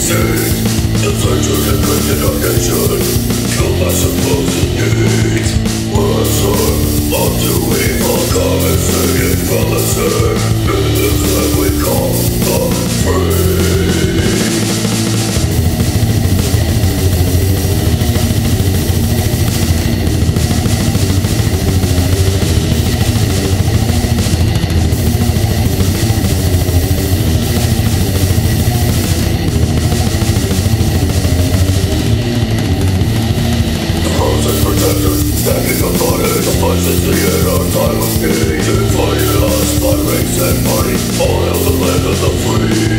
The future encrypted our nation. Kill my supposed needs. We're a sword, all too evil. Come and sing it from the same. In this land we call the free. Standing upon it, the voices in our time of need, dividing us by race and party, all hail the land of the free.